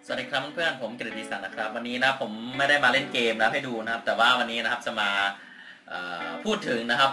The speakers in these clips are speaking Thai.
สวัสดีครับเพื่อนๆผมกฤติศักดิ์นะครับวันนี้นะผมไม่ได้มาเล่นเกมนะให้ดูนะครับแต่ว่าวันนี้นะครับจะมาพูดถึงนะครับ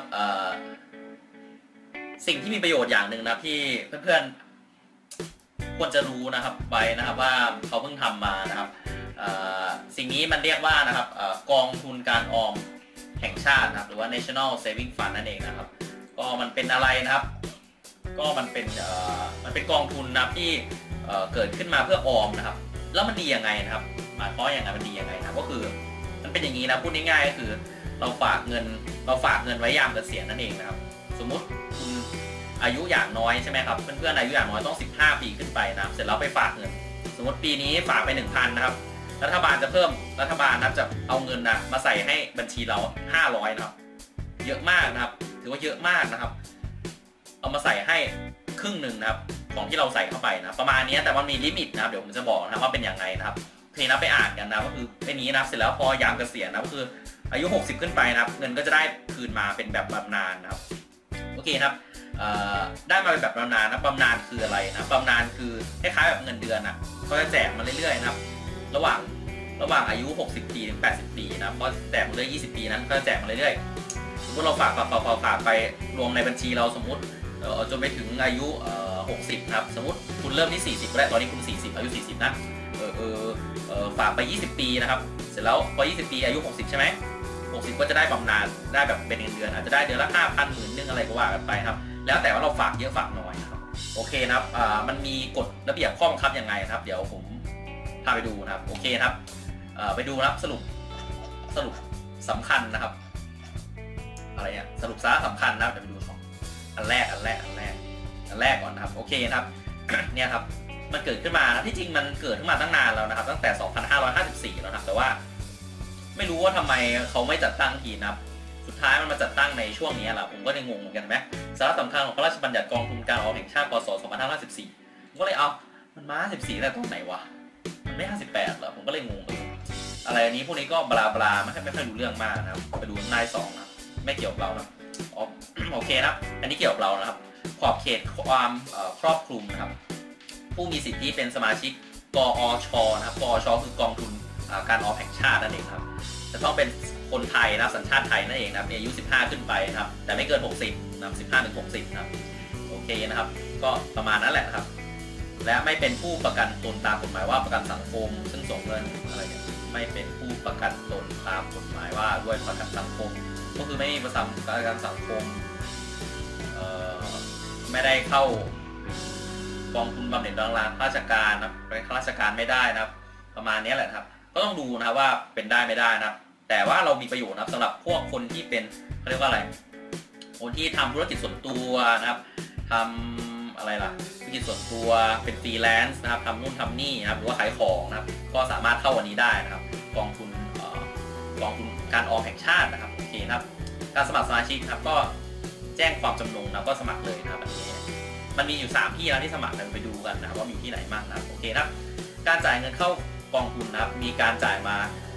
สิ่งที่มีประโยชน์อย่างหนึ่งนะครับที่เพื่อนๆควรจะรู้นะครับไว้นะครับว่าเขาเพิ่งทำมานะครับสิ่งนี้มันเรียกว่านะครับกองทุนการออมแห่งชาตินะครับหรือว่า National Saving Fund นั่นเองนะครับก็มันเป็นอะไรนะครับก็มันเป็นกองทุนนะครับที่เกิดขึ้นมาเพื่อออมนะครับแล้วมันดียังไงนะครับหมายความว่าอย่างไรมันดียังไงนะก็คือมันเป็นอย่างนี้นะพูดง่ายๆก็คือเราฝากเงินไว้ยามเกษียณนั่นเองนะครับสมมุติคุณอายุอย่างน้อยใช่ไหมครับเพื่อนๆอายุอย่างน้อยต้อง15 ปีขึ้นไปนะครับเสร็จแล้วไปฝากเงินสมมติปีนี้ฝากไป 1,000 นะครับรัฐบาลนะจะเอาเงินนะมาใส่ให้บัญชีเรา500นะครับเยอะมากนะครับถือว่าเยอะมากนะครับเอามาใส่ให้ครึ่งหนึ่งนะครับของที่เราใส่เข้าไปนะประมาณนี้แต่มันมีลิมิตนะครับเดี๋ยวผมจะบอกนะว่าเป็นอย่างไรนะครับโอเคนะไปอ่านกันนะก็คือเป็นนี้นะเสร็จแล้วพอยามเกษียณนะก็คืออายุ60ขึ้นไปนะครับเงินก็จะได้คืนมาเป็นแบบบำนาญนะครับโอเคครับได้มาเป็นแบบบำนาญนะบำนาญคืออะไรนะบำนาญคือคล้ายๆแบบเงินเดือนอ่ะเขาจะแจกมาเรื่อยๆนะครับระหว่างอายุ60 ปีถึง80 ปีนะเพราะแจกมาเรื่อย20 ปีนั้นก็จะแจกมาเรื่อยๆสมมติเราฝากไปรวมในบัญชีเราสมมติจนไปถึงอายุ60นะครับสมมติคุณเริ่มที่40แล้วตอนนี้คุณ40อายุ40นะฝากไป20 ปีนะครับเสร็จแล้วพอ20 ปีอายุ60ใช่ไหม60ก็จะได้บำนาญได้แบบเป็นเงินเดือนอาจจะได้เดือนละ 5,000 10,000อะไรก็ว่ากันไปครับแล้วแต่ว่าเราฝากเยอะฝากน้อยนะครับโอเคนะครับมันมีกฎระเบียบข้อบังคับยังไงนะครับเดี๋ยวผมพาไปดูนะครับโอเคครับไปดูนะครับสรุปสำคัญนะครับอะไรเนี่ยสรุปสาระสำคัญนะครับเดี๋ยวไปดูของอันแรกก่อนนะครับโอเคนะครับ เนี่ยครับมันเกิดขึ้นมานะที่จริงมันเกิดขึ้นมาตั้งนานแล้วนะครับตั้งแต่ 2554 แล้วนะครับแต่ว่าไม่รู้ว่าทำไมเขาไม่จัดตั้งทีนะครับสุดท้ายมันมาจัดตั้งในช่วงนี้แหละผมก็เลยงงเหมือนกันไหมสาระสำคัญของพระราชบัญญัติกองทุนการออมแห่งชาติพ.ศ. 2554ผมก็เลยมันมา54แต่ตรงไหนวะมันไม่58เหรอผมก็เลยงงอะไรอันนี้พวกนี้ก็บลาบลาไม่ค่อยรู้เรื่องมากนะครับไปดูนาย2นะไม่เกี่ยวกับเรานะโอเคนะอันนี้เกี่ยวกับเรานะครับขอบเขตความครอบคลุมนะครับผู้มีสิทธิเป็นสมาชิกกอชนะครับกอชคือกองทุนการออมแห่งชาตินั่นเองครับจะต้องเป็นคนไทยนะสัญชาติไทยนั่นเองนะครับอายุ15ขึ้นไปนะครับแต่ไม่เกิน60นะครับ15 ถึง 60นะครับโอเคนะครับก็ประมาณนั้นแหละครับและไม่เป็นผู้ประกันตนตามกฎหมายว่าประกันสังคมซึ่งส่งเงินอะไรเนี่ยไม่เป็นผู้ประกันตนตามกฎหมายว่าด้วยประกันสังคมก็คือไม่มีประกันสังคมไม่ได้เข้ากองทุนบำเหน็จบำนาญข้าราชการนะเป็นข้าราชการไม่ได้นะครับประมาณนี้แหละครับก็ต้องดูนะครับว่าเป็นได้ไม่ได้นะครับแต่ว่าเรามีประโยชน์นะครับสำหรับพวกคนที่เป็นเขาเรียกว่าอะไรคนที่ทำธุรกิจส่วนตัวนะครับทำอะไรล่ะธุรกิจส่วนตัวเป็นฟรีแลนซ์นะครับทำนู่นทำนี่นะครับหรือว่าขายของนะครับก็สามารถเข้าวันนี้ได้นะครับกองทุนการออมแห่งชาตินะครับโอเคครับการสมัครสมาชิกครับก็แจ้งความจำนงนะก็สมัครเลยนะครับแบบนี้มันมีอยู่3ที่นะที่สมัครไปดูกันนะครับว่ามีที่ไหนบ้างนะโอเคครับการจ่ายเงินเข้ากองทุนนะครับมีการจ่ายมา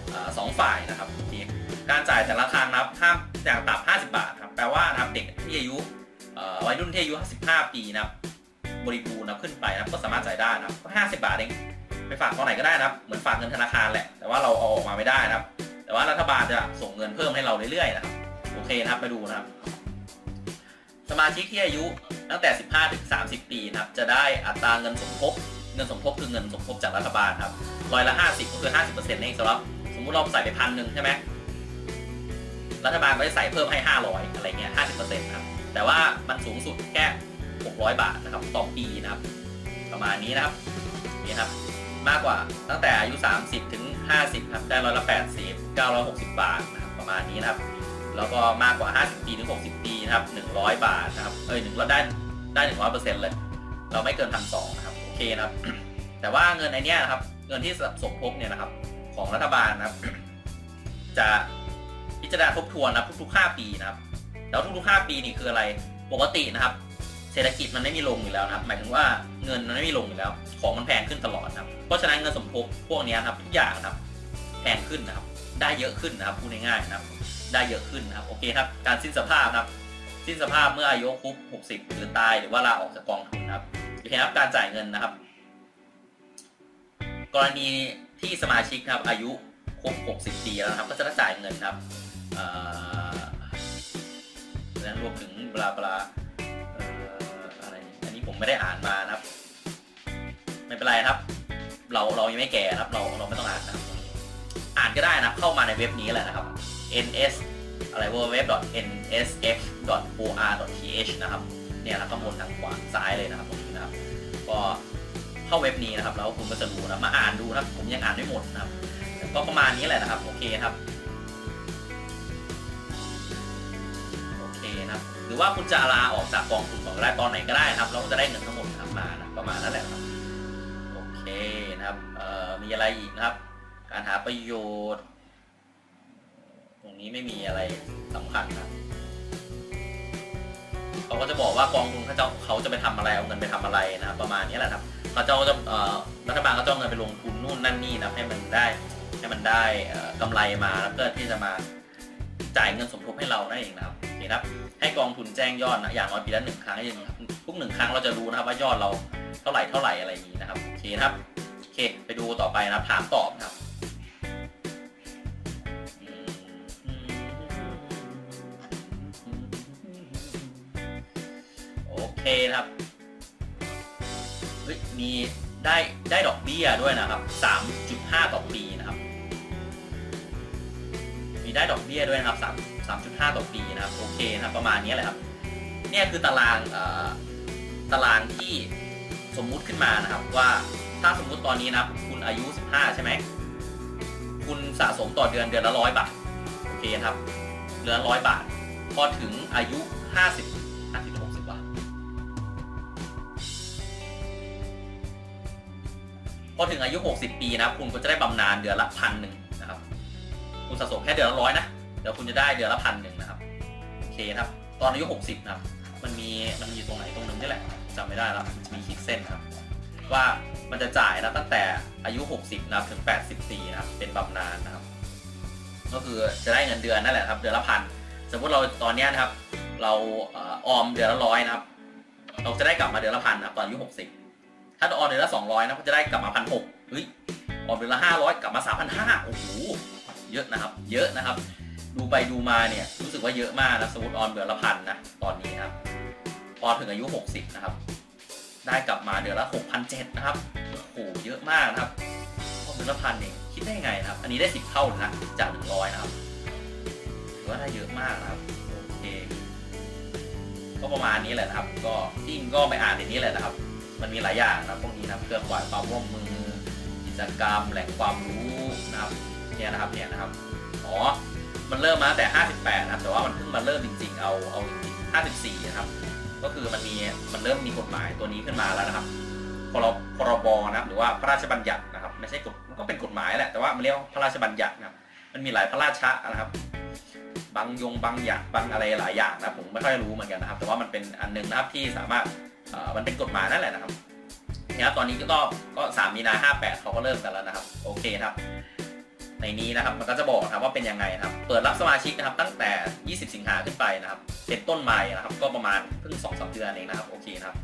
2 ฝ่ายนะครับการจ่ายแต่ละครั้งนะครับห้ามอย่างต่ำ50 บาทครับแปลว่านะครับเด็กที่อายุวัยรุ่นที่อายุ15 ปีนะครับบริบูรณ์นะขึ้นไปนะก็สามารถจ่ายได้นะครับก็50 บาทเองไปฝากตอนไหนก็ได้นะครับเหมือนฝากเงินธนาคารแหละแต่ว่าเราเอาออกมาไม่ได้นะครับแต่ว่ารัฐบาลจะส่งเงินเพิ่มให้เราเรื่อยๆนะครับโอเคนะครับไปดูนะครับสมาชิกที่อายุตั้งแต่15 ถึง 30 ปีนะครับจะได้อัตราเงินสมทบคือเงินสมทบจากรัฐบาลครับ50%ก็คือ 50% เองสำหรับสมมุติเราใส่ไป1,000ใช่ไหมรัฐบาลก็จะใส่เพิ่มให้500อะไรเงี้ย 50% นะครับแต่ว่ามันสูงสุดแค่600 บาทนะครับต่อปีนะครับประมาณนี้นะครับนี่ครับมากกว่าตั้งแต่อายุ30 ถึง 50ครับได้180 960 บาทนะครับประมาณนี้นะครับแล้วก็มากกว่า50 ปีถึง60 ปีนะครับ100 บาทนะครับเราได้ 100% เลยเราไม่เกิน 1,200 นะครับโอเคนะครับ แต่ว่าเงินไอเนี้ยนะครับเงินที่สมทบเนี่ยนะครับของรัฐบาลนะครับจะพิจารณาทบทวนนะทุกๆ5 ปีนะครับแล้วทุกๆ5 ปีนี่คืออะไรปกตินะครับเศรษฐกิจมันไม่มีลงอยู่แล้วนะครับหมายถึงว่าเงินมันไม่มีลงอยู่แล้วของมันแพงขึ้นตลอดนะครับเพราะฉะนั้นเงินสมทบพวกนี้ครับทุกอย่างนะครับแพงขึ้นนะครับได้เยอะขึ้นนะครับพูดง่ายๆนะครับได้เยอะขึ้นนะครับโอเคครับการสิ้นสภาพนะครับสิ้นสภาพเมื่ออายุครบ60หรือตายหรือว่าลาออกจากกองทุนนะครับโอเคครับการจ่ายเงินนะครับกรณีที่สมาชิกครับอายุครบ60 ปีแล้วครับก็จะได้จ่ายเงินครับและรวมถึงบลาบลาอะไรอันนี้ผมไม่ได้อ่านมานะครับไม่เป็นไรครับเรายังไม่แก่ครับเราไม่ต้องอ่านนะครับอ่านก็ได้นะเข้ามาในเว็บนี้แหละนะครับ ns อะไร www.nsf.or.th นะครับเนี่ยนะข้อมูลทางขวาซ้ายเลยนะครับตรงนี้นะครับก็เข้าเว็บนี้นะครับแล้วคุณก็จะรู้นะมาอ่านดูนะครับผมยังอ่านไม่หมดนะครับก็ประมาณนี้แหละนะครับโอเคครับหรือว่าคุณจะลาออกจากกองทุนของรายตอนไหนก็ได้ครับเราจะได้เงินทั้งหมดมานะประมาณนั้นแหละครับโอเคนะครับมีอะไรอีกนะครับการหาประโยชน์ตรงนี้ไม่มีอะไรสำคัญครับเขาก็จะบอกว่ากองทุนเขาจะไปทำอะไรเอาเงินไปทำอะไรนะครับประมาณนี้แหละครับเขาจะรัฐบาลก็จะเอาเงินไปลงทุนนู่นนั่นนี่นะให้มันได้กำไรมาแล้วเพื่อที่จะมาจ่ายเงินสมทบให้เรานั่นเองนะครับโอเคครับให้กองทุนแจ้งยอดนะอย่างน้อยปีละ1 ครั้งทุก1 ครั้งเราจะรู้นะครับว่ายอดเราเท่าไหร่อะไรอย่างนี้นะครับโอเคครับโอเคไปดูต่อไปนะครับถามตอบนะครับโอเคนะครับมีได้ดอกเบี้ยด้วยนะครับ 3.5 ต่อปีนะครับมีได้ดอกเบี้ยด้วยนะครับ3.5 ต่อปีนะครับโอเคนะครับประมาณนี้แหละครับเนี่ยคือตารางที่สมมุติขึ้นมานะครับว่าถ้าสมมุติตอนนี้นะครับคุณอายุ15ใช่ไหมคุณสะสมต่อเดือนละ100 บาทโอเคครับเดือนละ100 บาทพอถึงอายุ60 บาทพอถึงอายุ60 ปีนะคุณก็จะได้บำนาญเดือนละ1,000นะครับคุณสะสมแค่เดือนละ100นะเดี๋ยวคุณจะได้เดือนละ1,000นะครับโอเคครับตอนอายุ60นะครับมันมีตรงไหนตรงนึงนี่แหละจำไม่ได้แล้วมีขีดเส้นครับว่ามันจะจ่ายนะตั้งแต่อายุ60นะครับถึง80 ปีนะครับเป็นบำนาญนะครับก็คือจะได้เงินเดือนนั่นแหละครับเดือนละ1,000สมมติเราตอนนี้นะครับเราออมเดือนละ100นะครับเราจะได้กลับมาเดือนละ1,000นะครับตอนอายุ60ถ้าออมเดือนละ200นะก็จะได้กลับมา1,600เฮ้ยออมเดือนละ500กลับมา3,500โอ้โหเยอะนะครับดูไปดูมาเนี่ยรู้สึกว่าเยอะมากนะสมมติออมเดือนละ1,000นะตอนนี้นะครับพอถึงอายุ60นะครับได้กลับมาเดือนละ6,700นะครับโอ้โหเยอะมากนะครับออมเดือนละ1,000เองคิดได้ไงนะครับอันนี้ได้10 เท่านะจาก100นะครับถือว่าได้เยอะมากนะครับโอเคก็ประมาณนี้แหละนะครับก็จริงก็ไปอ่านในนี้แหละนะครับมันมีหลายอย่างนะพวกนี้นะเครื่องวัดความร่วมมือกิจกรรมแหล่งความรู้นะครับเนี่ยนะครับอ๋อมันเริ่มมาแต่58นะครับแต่ว่ามันเพิ่งมาเริ่มจริงๆเอาจริง54นะครับก็คือมันเริ่มมีกฎหมายตัวนี้ขึ้นมาแล้วนะครับพรบนะครับหรือว่าพระราชบัญญัตินะครับไม่ใช่มันก็เป็นกฎหมายแหละแต่ว่ามันเรียกพระราชบัญญัตินะครับมันมีหลายพระราชะนะครับบางอย่างบางอะไรหลายอย่างนะผมไม่ค่อยรู้เหมือนกันนะครับแต่ว่ามันเป็นอันนึงนะครับที่สามารถมันเป็นกฎหมายนั่นแหละนะครับตอนนี้ก็3 มีนา 58เขาก็เริ่มกันแล้วนะครับโอเคครับในนี้นะครับมันก็จะบอกนะครับว่าเป็นยังไงนะครับเปิดรับสมาชิกนะครับตั้งแต่20 สิงหาขึ้นไปนะครับเป็นต้นมานะครับก็ประมาณเพิ่ง 2-3 เดือนเองนะครับโอเคนะครับ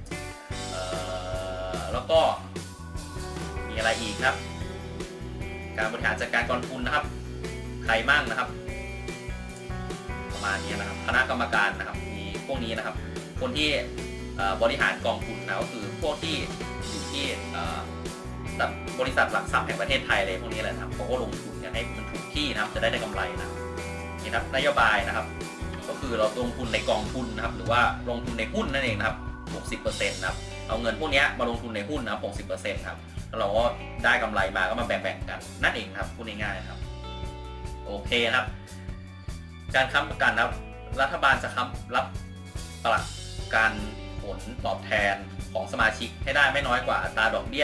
แล้วก็มีอะไรอีกครับการบริหารจัดการกองทุนนะครับใครมั่งนะครับประมาณนี้นะครับคณะกรรมการนะครับมีพวกนี้นะครับคนที่บริหารกองทุนนะก็คือพวกที่อยู่ที่บริษัทหลักทรัพย์แห่งประเทศไทยอะไรพวกนี้แหละครับเขาก็ลงทุนกันให้มันถูกที่นะครับจะได้กำไรนะครับนี่ครับนโยบายนะครับก็คือเราลงทุนในกองทุนนะครับหรือว่าลงทุนในหุ้นนั่นเองนะครับ 60% นะครับเอาเงินพวกนี้มาลงทุนในหุ้นนะครับ 60% ครับแล้วเราก็ได้กำไรมาก็มาแบ่งกันนั่นเองครับพูดง่ายๆครับโอเคนะครับการค้ำประกันนะครับรัฐบาลจะค้ำรับประกันผลตอบแทนของสมาชิกให้ได้ไม่น้อยกว่าอัตราดอกเบี้ย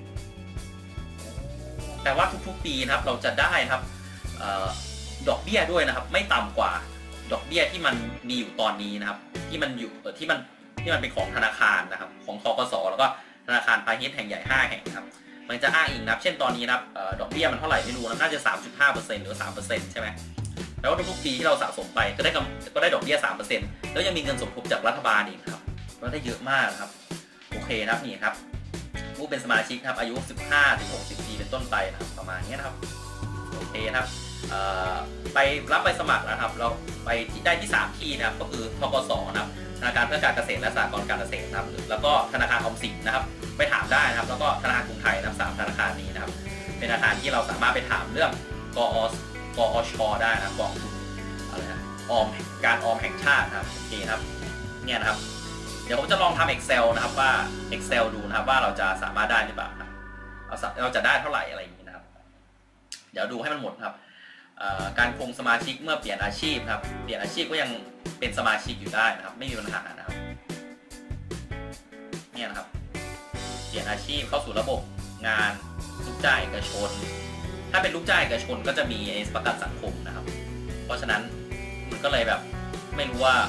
แต่ว่าทุกๆปีนะครับเราจะได้นะครับดอกเบี้ยด้วยนะครับไม่ต่ำกว่าดอกเบี้ยที่มันมีอยู่ตอนนี้นะครับที่มันเป็นของธนาคารนะครับของธกสแล้วก็ธนาคารพาณิชย์แห่งใหญ่5 แห่งครับมันจะอ้างอิงนะครับเช่นตอนนี้นะครับดอกเบี้ยมันเท่าไหร่ไม่รู้นะน่าจะ 3.5% หรือ 3% ใช่ไหมแล้วทุกๆปีที่เราสะสมไปก็ได้ดอกเบี้ย 3% แล้วยังมีเงินสมทบจากรัฐบาลอีกครับก็ได้เยอะมากครับโอเคนะครับนี่ครับผู้เป็นสมาชิกครับอายุ 15-60 ปีเป็นต้นไปนะครับประมาณนี้นะครับโอเคครับไปรับไปสมัครนะครับเราไปที่ได้ที่3ที่นะครับก็คือธกสนะครับธนาคารเพื่อการเกษตรและสหกรณ์การเกษตรนะครับแล้วก็ธนาคารออมสินนะครับไปถามได้นะครับแล้วก็ธนาคารกรุงไทยนะครับ3ธนาคารนี้นะครับเป็นธนาคารที่เราสามารถไปถามเรื่องกอชได้นะครับกองทุนอะไรนะการออมแห่งชาตินะครับโอเคครับเนี่ยนะครับเดี๋ยวผมจะลองทำ Excel นะครับว่า Excel ดูนะครับว่าเราจะสามารถได้หรือเปล่านะเราจะได้เท่าไหร่อะไรอย่างนี้นะครับเดี๋ยวดูให้มันหมดครับการคงสมาชิกเมื่อเปลี่ยนอาชีพครับเปลี่ยนอาชีพก็ยังเป็นสมาชิกอยู่ได้นะครับไม่มีปัญหานะครับเนี่ยนะครับเปลี่ยนอาชีพเข้าสู่ระบบงานลูกจ้างเอกชนถ้าเป็นลูกจ้างเอกชนก็จะมีประกันสังคมนะครับเพราะฉะนั้นมันก็เลยแบบไม่รู้ว่า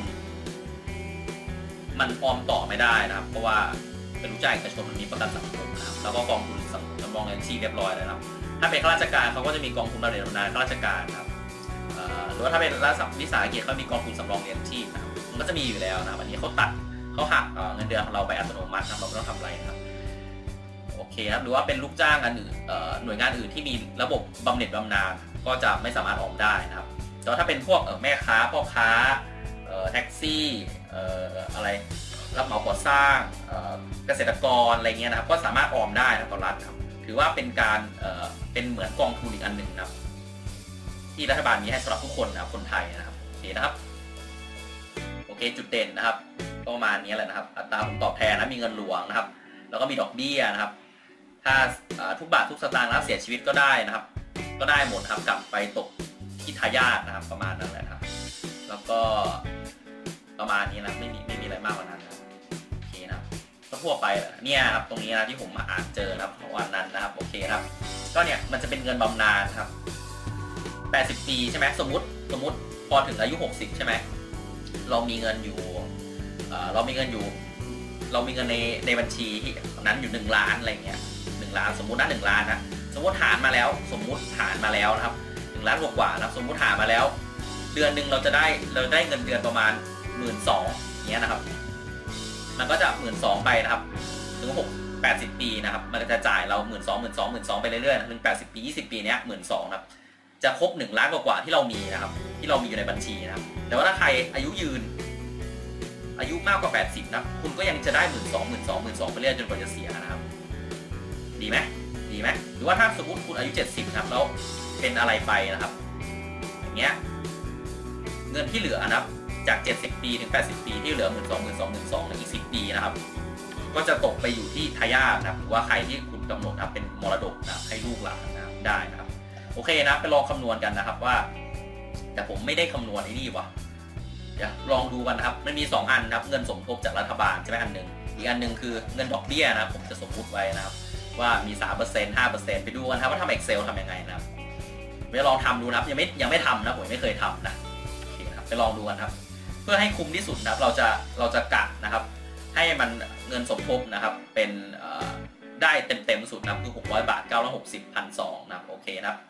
มันออมต่อไม่ได้นะครับเพราะว่าเป็นลูกจ้างเอกชนมันมีประกันสังคมนะครับแล้วก็กองทุนสำรองเงินชีพเรียบร้อยแล้วนะครับถ้าเป็นข้าราชการเขาก็จะมีกองทุนบำเหน็จบำนาญข้าราชการครับหรือว่าถ้าเป็นรัฐวิสาหกิจเขามีกองทุนสำรองเลี้ยงชีพนะครับมันก็จะมีอยู่แล้วนะครับอันนี้เขาหักเงินเดือนของเราไปอัตโนมัตินะครับเราไม่ต้องทำอะไรนะครับโอเคครับหรือว่าเป็นลูกจ้างอันอื่นหน่วยงานอื่นที่มีระบบบำเหน็จบำนาญก็จะไม่สามารถออมได้นะครับแต่ถ้าเป็นพวกแม่ค้าพ่อค้าแท็กซี่อะไรรับเหมาก่อสร้างเกษตรกรอะไรเงี้ยนะครับก็สามารถออมได้นะต่อรัฐครับถือว่าเป็นการเป็นเหมือนกองทุนอีกอันหนึ่งนะครับที่รัฐบาลมีให้สำหรับทุกคนนะครับคนไทยนะครับโอเคนะครับโอเคจุดเด่นนะครับประมาณนี้แหละนะครับอัตราผลตอบแทนนะมีเงินหลวงนะครับแล้วก็มีดอกเบี้ยนะครับถ้าทุกบาททุกสตางค์แล้วเสียชีวิตก็ได้นะครับก็ได้หมดครับกลับไปตกที่ทายาทนะครับประมาณนั้นแหละครับแล้วก็ประมาณนี้นะไม่มีอะไรมากกว่านั้นนะโอเคนะครับก็ทั่วไปแหละเนี่ยครับตรงนี้นะที่ผมมาอ่านเจอนะครับวันนั้นนะครับโอเคครับก็เนี่ยมันจะเป็นเงินบำนาญครับ80 ปีใช่ไหมสมมติพอถึงอายุ60ใช่ไหมเรามีเงินอยู่เรามีเงินในบัญชีนั้นอยู่1 ล้านอะไรเงี้ย1 ล้านสมมุตินะ1 ล้านนะสมมติหารมาแล้วนะครับ1 ล้านกว่านะครับสมมติหารมาแล้วเดือนหนึ่งเราได้เงินเดือนประมาณ12,000เงี้ยนะครับมันก็จะ12,000ไปนะครับถึง80 ปีนะครับมันก็จะจ่ายเรา12,000ไปเรื่อยๆถึง80 ปี20 ปีเนี้ย12,000ครับจะครบ1 ล้านกว่าที่เรามีนะครับที่เรามีอยู่ในบัญชีนะครับแต่ว่าถ้าใครอายุยืนอายุมากกว่า80นะคุณก็ยังจะได้12,000ไปเรื่อยจนกว่าจะเสียนะครับดีไหมหรือว่าถ้าสมมติคุณอายุ70นะครับแล้วเป็นอะไรไปนะครับอย่างเงี้ยเงินที่เหลือนะครับจาก70 ปีถึง80 ปีที่เหลือ12,000อีก10 ปีนะครับก็จะตกไปอยู่ที่ทายาทนะครับหรือว่าใครที่คุณกำหนดนะครับเป็นมรดกนะให้ลูกหลานนะครับได้นะครับโอเคนะไปลองคำนวณกันนะครับว่าแต่ผมไม่ได้คำนวณไอ้นี่วะเดี๋ยวลองดูกันนะครับมันมี2 อันนะครับเงินสมทบจากรัฐบาลใช่ไหมอันหนึ่งอีกอันหนึ่งคือเงินดอกเบี้ยนะผมจะสมมุติไว้นะครับว่ามี 3% 5% ไปดูกันครับว่าทำ Excel ทำยังไงนะครับไปลองทำดูนะครับยังไม่ทำนะผมไม่เคยทำนะโอเคนะครับไปลองดูกันครับเพื่อให้คุ้มที่สุดนะครับเราจะกะนะครับให้มันเงินสมทบนะครับเป็นได้เต็มสุดนะครับคือ600 บาท960 1,200นะครับโอเคนะครับ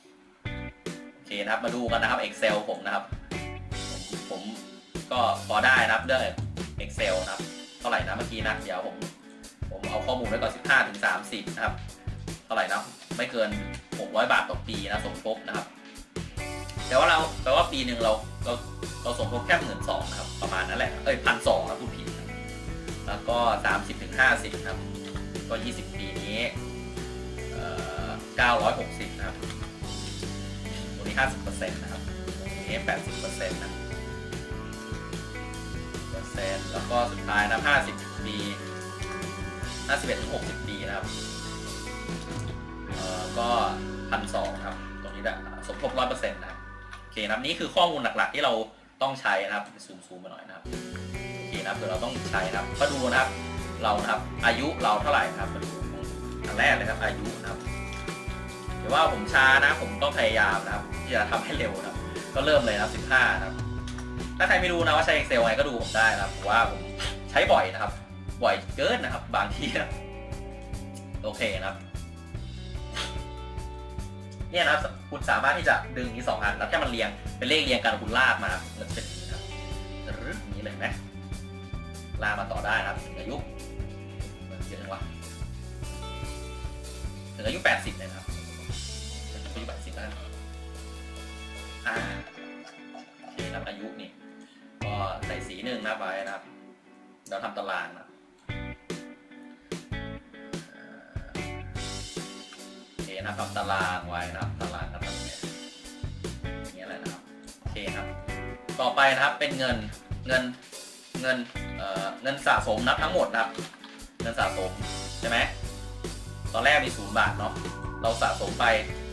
มาดูกันนะครับ Excel ผมนะครับผมก็พอได้นะครับด้วย Excel นะครับเท่าไหร่นะเมื่อกี้นะเดี๋ยวผมเอาข้อมูลไว้ก่อน15 ถึง 30นะครับเท่าไหร่นะไม่เกิน600 บาทต่อปีนะสมทบนะครับแต่ว่าแปลว่าปีหนึ่งเราสมทบแค่12,000นะครับประมาณนั้นแหละ1,200นะพูดผิดนะแล้วก็30 ถึง 50นะครับก็20 ปีนี้960นะครับตรงนี้ 50% นะครับตรงนี้ 80% นะแล้วก็สุดท้ายนะ50 ปี51 ถึง 60 ปีนะครับก็1,200ครับตรงนี้สมทบ 100% นะครับโอเคนะครับนี่คือข้อมูลหลักๆที่เราต้องใช้นะครับซูมมาหน่อยนะครับโอเคนะเผื่อเราต้องใช้นะครับมาดูนะครับเรานะครับอายุเราเท่าไหร่นะครับมาดูอันแรกเลยครับอายุนะครับเดี๋ยวว่าผมช้านะผมต้องพยายามนะครับที่จะทำให้เร็วนะครับก็เริ่มเลยนะ15นะครับถ้าใครไม่รู้นะว่าใช้ Excel ไงก็ดูผมได้นะครับเพราะว่าผมใช้บ่อยนะครับบ่อยเกินนะครับบางทีนะโอเคนะครับเนี่ยนะคุณสามารถที่จะดึงนี้2 อันแล้วแค่มันเรียงเป็นเลขเรียงกันคุณลากมามันจะเป็นอย่างนี้ครับอย่างนี้เลยไหมลากมาต่อได้นะครับอายุเยอะจังวะถึงอายุ80เลยนะครับอายุ80แล้วโอเคครับอายุนี่ก็ใส่สีหนึ่งนะไว้นะครับเราทำตารางนะโอเคนะทำตารางไว้นะครับตารางก็ทำอย่างนี้แหละนะครับโอเคครับต่อไปนะครับเป็นเงินสะสมนับทั้งหมดนะครับเงินสะสมใช่ไหมตอนแรกมี0 บาทเนาะเราสะสมไป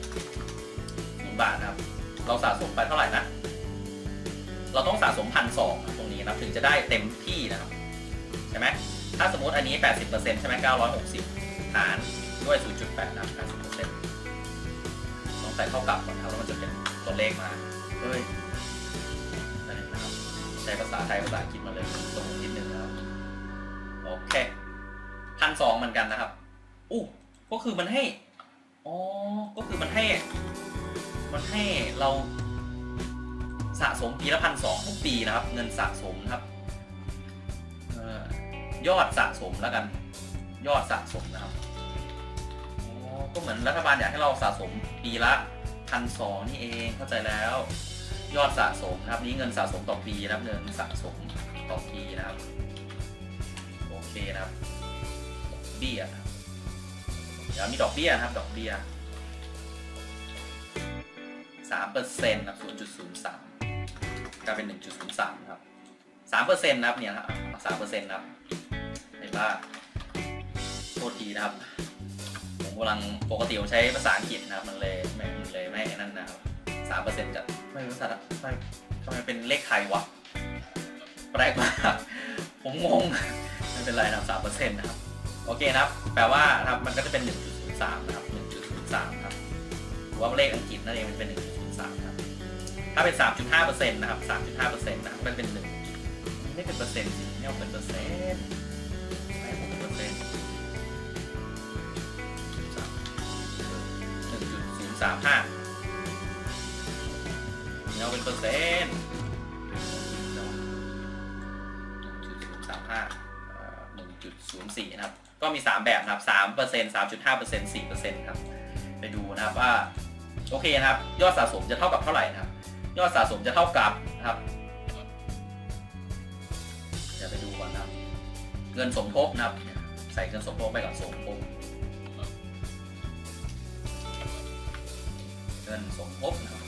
0 บาทนะครับเราสะสมไปเท่าไหร่นะเราต้องสะสม1,200ตรงนี้นะถึงจะได้เต็มที่นะครับใช่ไหมถ้าสมมติอันนี้ 80% ใช่ไหม960หารด้วย 0.8 นะ 80%ต้องใส่เท่ากับก่อนครับแล้วมันจะเป็นตัวเลขมาเฮ้ยนะครับใช้ภาษาไทยภาษาอังกฤษมาเลยตรงนิดนึงนะครับโอเค1,200เหมือนกันนะครับก็คือมันให้ก็คือมันให้เราสะสมปีละ1,200ทุกปีนะครับเงินสะสมนะครับยอดสะสมแล้วกันยอดสะสมนะครับก็เหมือนรัฐบาลอยากให้เราสะสมปีละ1,200นี่เองเข้าใจแล้วยอดสะสมนะครับนี้เงินสะสมต่อปีนะครับเงินสะสมต่อปีนะครับโอเคนะครับดอกเบี้ยเดี๋ยวมีดอกเบี้ยนะครับดอกเบี้ย3%นะครับ 0.03 กลายเป็น 1.03 นะครับ 3% นะครับเนี่ยครับ 3% นะครับเห็นป่ะโทษทีนะครับผมกำลังปกติผมใช้ภาษาอังกฤษนะครับมันเลยไม่นั่นนะครับ 3% จะไม่ภาษาทำไมเป็นเลขไทยวะแปลกมากผมงงไม่เป็นไรนะครับ 3% นะครับโอเคนะครับแปลว่านะครับมันก็จะเป็น 1.03 นะครับ 1.03 ครับหรือว่าเลขอังกฤษนั่นเองมันเป็น 1.03 ครับถ้าเป็น 3.5% นะครับ 3.5% นะครับมันเป็น1ไม่เป็นเปอร์เซ็นต์สิเนี่ยเป็นเปอร์เซ็นต์ไม่ผมเป็นเปอร์เซ็นต์ 1.035 เนี่ยเป็นเปอร์เซ็นต์ 1.035 1.04 นะครับก็มี3แบบนะครับ 3% 3.5% 4% ครับไปดูนะครับว่าโอเคนะครับยอดสะสมจะเท่ากับเท่าไหร่นะครับยอดสะสมจะเท่ากับนะครับเดี๋ยวไปดูก่อนนะครับเงินสมทบนะครับใส่เงินสมทบไปกับสมทบเงินสมทบนะครับ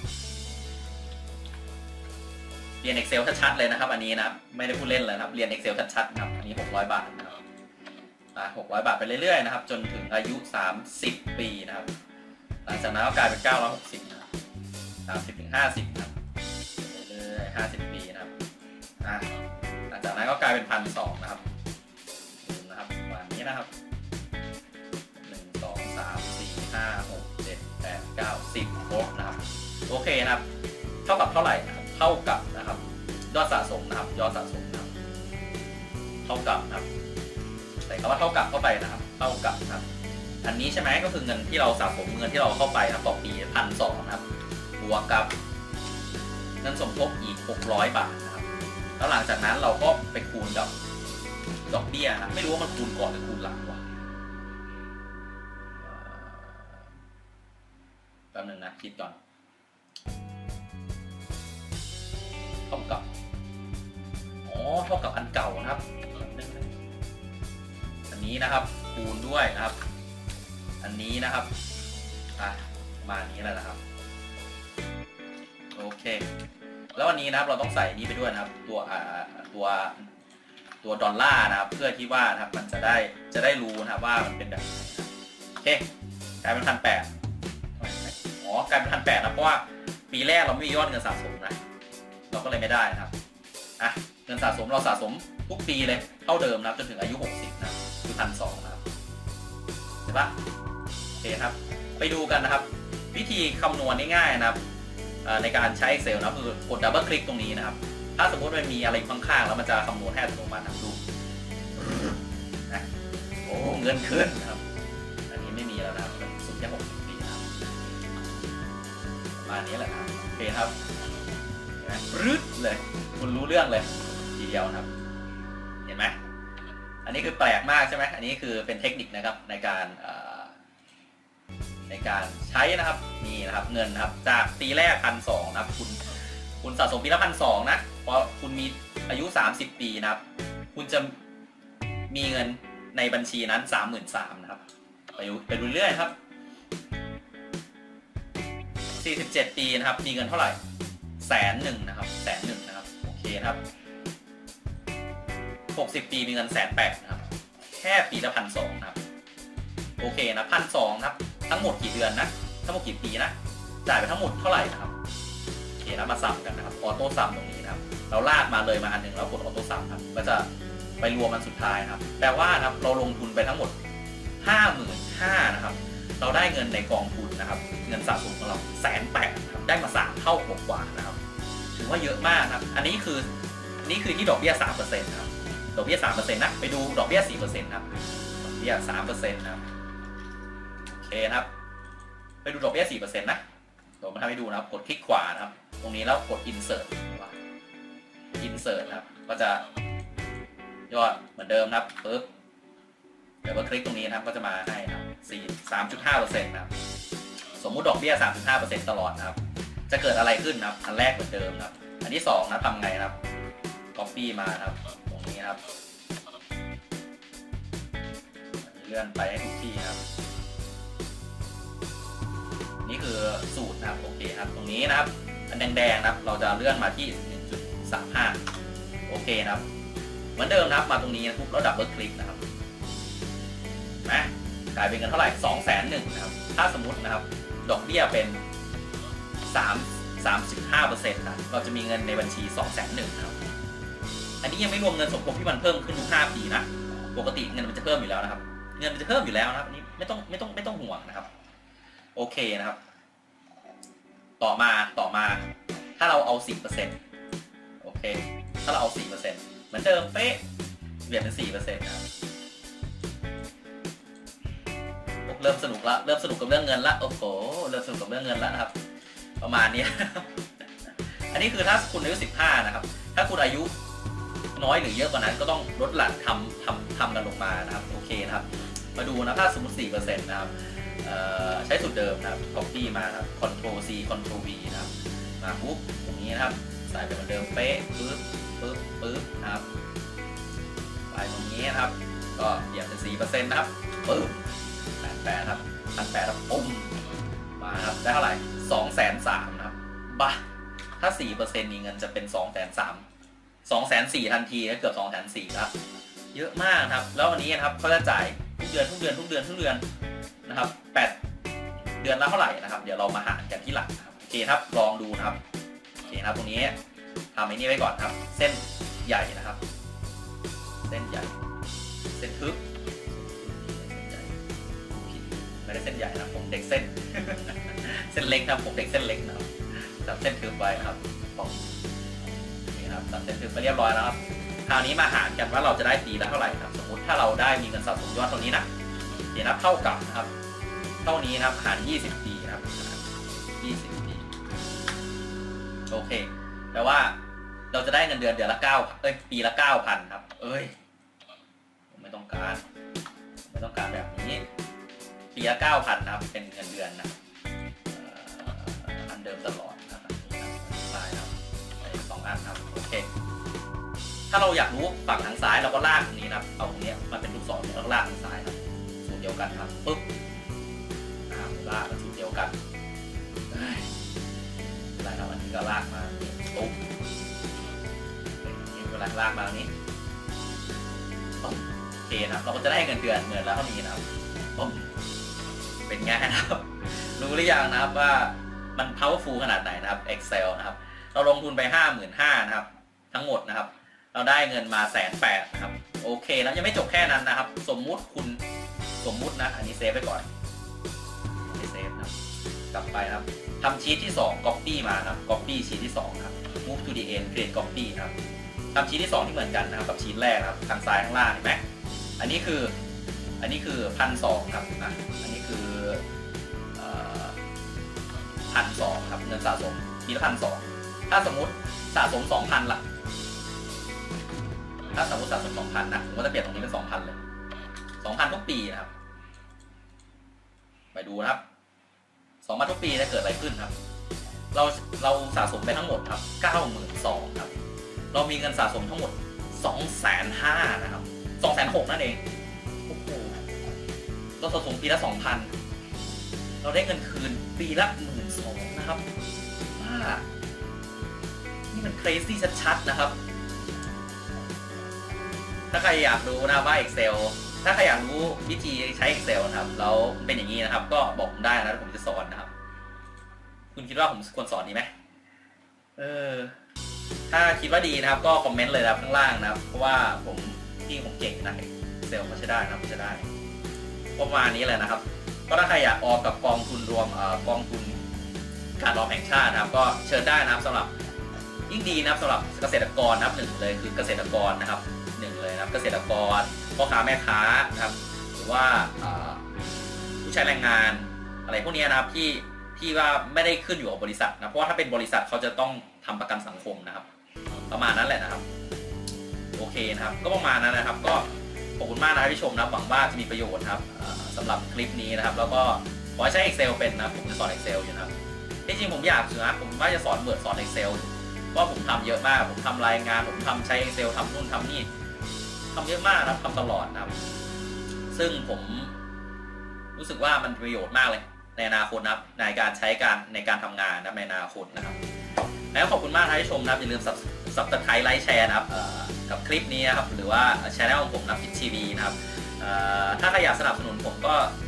เรียน Excel ชัดๆเลยนะครับอันนี้นะครับไม่ได้พูดเล่นเลยครับเรียน Excel ชัดๆนะครับอันนี้600 บาทนะครับ600 บาทไปเรื่อยๆนะครับจนถึงอายุ30 ปีนะครับหลังจากนั้นก็กลายเป็น960นะครับ30 ถึง 50นะครับเรื่อยๆ50 ปีนะครับหลังจากนั้นก็กลายเป็น1,200นะครับประมาณนี้นะครับ1 2 3 4 5 6 7 8 9 10ครบนะครับโอเคนะครับเท่ากับเท่าไหร่นะครับเท่ากับนะครับยอดสะสมนะครับยอดสะสมนะครับเท่ากับนะครับใส่คำว่าเท่ากับเข้าไปนะครับเท่ากับนะครับอันนี้ใช่ไหมก็คือเงินที่เราสะสมเงินที่เราเข้าไปนะครับต่อปี1,200นะครับบวกกับเงินสมทบอีก600 บาทนะครับแล้วหลังจากนั้นเราก็ไปคูณกับดอกเบี้ยนะไม่รู้ว่ามันคูณก่อนหรือคูณหลังวะแป๊บนึงนะคิดก่อนเท่ากับเท่ากับอันเก่านะครับอันนี้นะครับคูณด้วยนะครับอันนี้นะครับประมาณนี้แหละนะครับโอเคแล้ววันนี้นะครับเราต้องใส่นี้ไปด้วยนะครับตัวดอลลาร์นะครับเพื่อที่ว่านะครับมันจะได้รู้นะครับว่ามันเป็นแบบโอเคกลายเป็น1,800กลายเป็น1,800นะเพราะว่าปีแรกเราไม่มียอดเงินสะสมนะเราก็เลยไม่ได้นะครับเงินสะสมเราสะสมทุกปีเลยเท่าเดิมนะครับจนถึงอายุ60นะคือ1,200นะครับเห็นปะโอเคครับไปดูกันนะครับวิธีคำนวณง่ายๆนะครับในการใช้ Excel นะคือกดดับเบิลคลิกตรงนี้นะครับถ้าสมมติมันมีอะไรข้างๆแล้วมันจะคำนวณให้อัตโนมัตินะดูนะเงินขึ้นนะครับอันนี้ไม่มีแล้วนะครับมันสุดแค่60 ปีนะครับประมาณนี้แหละครับโอเคครับรึดเลยคุณรู้เรื่องเลยทีเดียวนะครับเห็นไหมอันนี้คือแปลกมากใช่ไหมอันนี้คือเป็นเทคนิคนะครับในการในการใช้นะครับนี่นะครับเงินนะครับจากปีแรก1,200นะครับคุณสะสมปีละ1,200นะเพราะคุณมีอายุ30ปีนะครับคุณจะมีเงินในบัญชีนั้น33,000นะครับไปดูเรื่อยครับ47ปีนะครับมีเงินเท่าไหร่100,000นะครับ100,000นะครับโอเคนะครับ60ปีมีเงิน180,000นะครับแค่ปีละ1,200นะครับโอเคนะ1,200ครับทั้งหมดกี่เดือนนะทั้งหมดกี่ปีนะจ่ายไปทั้งหมดเท่าไหร่นะครับโอเคนะมาซัมกันนะครับออโต้ซัมตรงนี้นะครับเราลากมาเลยมาอันหนึ่งแล้วกดออโต้ซัมครับก็จะไปรวมมันสุดท้ายนะครับแปลว่านะครับเราลงทุนไปทั้งหมด55,000นะครับเราได้เงินในกองทุนนะครับเงินสะสมของเรา180,000ครับได้มา3เท่ากว่านะครับถือว่าเยอะมากครับอันนี้คือที่ดอกเบี้ย 3% นะครับดอกเบี้ย 3% นะไปดูดอกเบี้ย 4% ครับดอกเบี้ย 3% นะครับโอเคนะครับไปดูดอกเบี้ย 4% นะเดี๋ยวมาทำให้ดูนะครับกดคลิกขวานะครับตรงนี้แล้วกด insert นะครับก็จะยอดเหมือนเดิมนะครับปึ๊บเดี๋ยวมาคลิกตรงนี้นะครับก็จะมาให้นะครับ 3.5% นะครับสมมุติดอกเบี้ย 3.5% ตลอดนะครับจะเกิดอะไรขึ้นนะครับอันแรกเหมือนเดิมนะครับอันที่2นะทำไงนะครับ copy มานะครับตรงนี้นะครับเลื่อนไปให้ทุกที่นะครับนี่คือสูตรนะครับโอเคครับตรงนี้นะครับอันแดงๆนะครับเราจะเลื่อนมาที่ 1.35 โอเคนะครับเหมือนเดิมนะครับมาตรงนี้ปุ๊บแล้วดับเบิลคลิกนะครับนะกลายเป็นเงินเท่าไหร่ 201,000นะครับถ้าสมมุตินะครับดอกเบี้ยเป็น35% นะเราจะมีเงินในบัญชี 201,000นะครับอันนี้ยังไม่รวมเงินสมทบที่มันเพิ่มขึ้นทุก5ปีนะปกติเงินมันจะเพิ่มอยู่แล้วนะครับเงินมันจะเพิ่มอยู่แล้วนะครับอันนี้ไม่ต้องห่วงนะครับโอเคนะครับต่อมาถ้าเราเอา 10% โอเคถ้าเราเอา 4% เหมือนเดิมเป๊ะเปลี่ยนเป็น 4% นะครับเริ่มสนุกกับเรื่องเงินละโอ้โหเริ่มสนุกกับเรื่องเงินละนะครับประมาณนี้ อันนี้คือถ้าคุณอายุ15นะครับถ้าคุณอายุน้อยหรือเยอะกว่านั้นก็ต้องลดหลั่นทำกันลงมานะครับโอเคนะครับมาดูนะถ้าสมมติ 4% นะครับใช้สูตรเดิมนะครับ copy มาครับ Ctrl C Ctrl V นะครับมาปุ๊บตรงนี้นะครับใส่ไปเหมือนเดิมเป๊ะปึ๊บนะครับไปตรงนี้นะครับก็เปลี่ยนเป็น 4% นะครับปึ๊บ88ครับ1,800ครับปุ้มมาครับได้เท่าไหร่ 230,000นะครับบ้าถ้า 4% มีเงินจะเป็น 230,000 240,000ทันทีก็เกือบ 240,000ครับเยอะมากครับแล้ววันนี้นะครับเขาจะจ่ายทุกเดือนนะครับ8 เดือนละเท่าไหร่นะครับเดี๋ยวเรามาหารกันที่หลังนะครับโอเคครับลองดูนะครับโอเคครับตรงนี้ทำไอ้นี่ไว้ก่อนครับเส้นใหญ่นะครับเส้นใหญ่เส้นทึบไม่ได้เส้นใหญ่นะผมเด็กเส้น เส้นเล็กครับผมเด็กเส้นเล็กนะครับจับเส้นทึบไว้นะครับนี่ครับจับเส้นทึบไปเรียบร้อยแล้วครับคราวนี้มาหารกันว่าเราจะได้ปีละเท่าไหร่ครับสมมติถ้าเราได้มีเงินสะสมยอดตรงนี้นะเดี๋ยวนับเท่ากับนะครับเท่านี้นะครับหาร20 ปีนะครับ20 ปีโอเคแปลว่าเราจะได้เงินเดือนละปีละ 9,000 ครับไม่ต้องการแบบนี้ปีละ 9,000 นะครับเป็นเงินเดือนนะอันเดิมตลอดนะครับได้ครับ2 อันครับโอเคถ้าเราอยากรู้ฝั่งทางซ้ายเราก็ลากตรงนี้นะครับเอาตรงนี้มาเป็นลูกศรแล้วก็ลากทางซ้ายครับสูตรเดียวกันครับปึ๊บลากสูตรเดียวกันได้ครับอันนี้ก็ลากมาตุ๊บนี่เวลาลากมาตรงนี้โอเคนะครับเราก็จะได้เงินเดือนเหมือนแล้วเท่านี้นะครับเป็นไงนะครับรู้หรือยังนะครับว่ามัน powerful ขนาดไหนนะครับ Excel นะครับเราลงทุนไป 55,000 นะครับทั้งหมดนะครับเราได้เงินมา180,000นะครับโอเคแล้วยังไม่จบแค่นั้นนะครับสมมุตินะอันนี้เซฟไว้ก่อนไม่เซฟนะครับกลับไปครับทำชีทที่ 2 copy มาครับ copy ชีทที่ 2 ครับ move to the end create copy ครับทำชีทที่ 2 ที่เหมือนกันนะครับกับชีทแรกครับทางซ้ายข้างล่างเห็นไหมอันนี้คือ 1,200 ครับอันนี้คือ1,200 ครับเงินสะสมปีละ 1,200 ถ้าสมมติสะสม 2,000 ล่ะถ้าสมมติสะสม 2,000 นะผมก็จะเปลี่ยนตรงนี้เป็น 2,000 เลย 2,000 ทุกปีนะครับไปดูนะครับ 2มาทุกปีจะเกิดอะไรขึ้นครับเราสะสมไปทั้งหมดครับ92,000ครับเรามีเงินสะสมทั้งหมด250,000นะครับ260,000นั่นเองโอ้โหเราสะสมปีละ 2,000เราได้เงินคืนปีละ12,000นะครับว่านี่มัน crazy ชัดๆนะครับถ้าใครอยากรู้นะว่า Excel ถ้าใครอยากรู้วิธีใช้ Excel นะครับแล้วเป็นอย่างนี้นะครับก็บอกผมได้นะผมจะสอนนะครับคุณคิดว่าผมควรสอนดีไหมถ้าคิดว่าดีนะครับก็คอมเมนต์เลยนะครับข้างล่างนะครับเพราะว่าผมเก่งนะ Excel เขาใช้ได้นะผมใช้ได้ประมาณนี้เลยนะครับก็ถ้าใครอยากออมกับกองทุนรวมกองทุนการออมแห่งชาตินะครับก็เชิญได้นะครับสำหรับยิ่งดีนะครับสำหรับเกษตรกรนะครับ1เลยคือเกษตรกรนะครับ1เลยนะครับเกษตรกรพ่อค้าแม่ค้านะครับหรือว่าผู้ใช้แรงงานอะไรพวกนี้นะครับที่ว่าไม่ได้ขึ้นอยู่กับบริษัทนะเพราะว่าถ้าเป็นบริษัทเขาจะต้องทำประกันสังคมนะครับประมาณนั้นแหละนะครับโอเคนะครับก็ประมาณนั้นนะครับก็ขอบคุณมากนะครับที่ชมนะหวังว่าจะมีประโยชน์ครับสำหรับคลิปนี้นะครับแล้วก็ขอใช้ Excel เป็นนะผมจะสอน Excel อยู่นะครับที่จริงผมอยากนะผมว่าจะสอนWordสอน Excel เพราะผมทำเยอะมากผมทำรายงานผมทำใช้ Excel ทำนู่นทำนี่ทำเยอะมากนะครับทำตลอดนะครับซึ่งผมรู้สึกว่ามันประโยชน์มากเลยในอนาคตนะครับในการใช้ในการทำงานนะในอนาคตนะครับแล้วขอบคุณมากที่ชมนะครับอย่าลืมSubscribeไลค์แชร์นะครับกับคลิปนี้นะครับหรือว่าช่องของผมนะพิชทีวีนะครับถ้าใครอยากสนับสนุนผม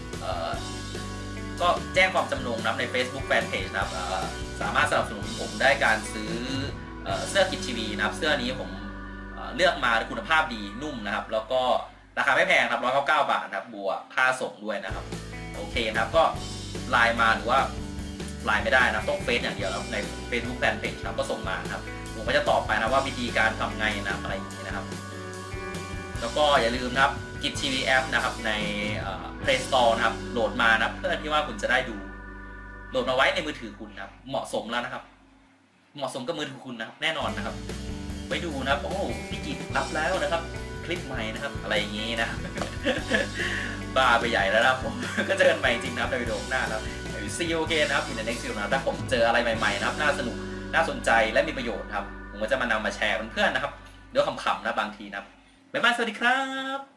ก็แจ้งความจำนงนะครับใน Facebook Fanpage นะครับสามารถสนับสนุนผมได้การซื้อเสื้อกิจทีวีนะครับเสื้อนี้ผมเลือกมาคุณภาพดีนุ่มนะครับแล้วก็ราคาไม่แพงครับ199 บาทนะครับบวกค่าส่งด้วยนะครับโอเคนะครับก็ไลน์มาหรือว่าไลน์ไม่ได้นะต้องเฟซอย่างเดียวแล้วใน Facebook Fanpage ครับก็ส่งมาครับผมก็จะตอบไปนะว่าวิธีการทำไงนะอะไรอย่างนี้นะครับแล้วก็อย่าลืมนะครับกิจทีวีแอปนะครับในPlay Store นะครับโหลดมานะเพื่อที่ว่าคุณจะได้ดูโหลดมาไว้ในมือถือคุณนะครับเหมาะสมแล้วนะครับเหมาะสมกับมือถือคุณนะครับแน่นอนนะครับไปดูนะครับโอ้พี่กิจรับแล้วนะครับคลิปใหม่นะครับอะไรอย่างนี้นะ บ้าไปใหญ่แล้วนะครับผมก็เจอกันใหม่จริงนะครับในวิดีโอหน้านะครับ See you again นะครับ in the next video นะถ้าผมเจออะไรใหม่ๆนะครับน่าสนุกน่าสนใจและมีประโยชน์ครับผมก็จะมานำมาแชร์เพื่อนๆนะครับเดี๋ยวขำๆนะบางทีนะครับบ๊ายบายสวัสดีครับ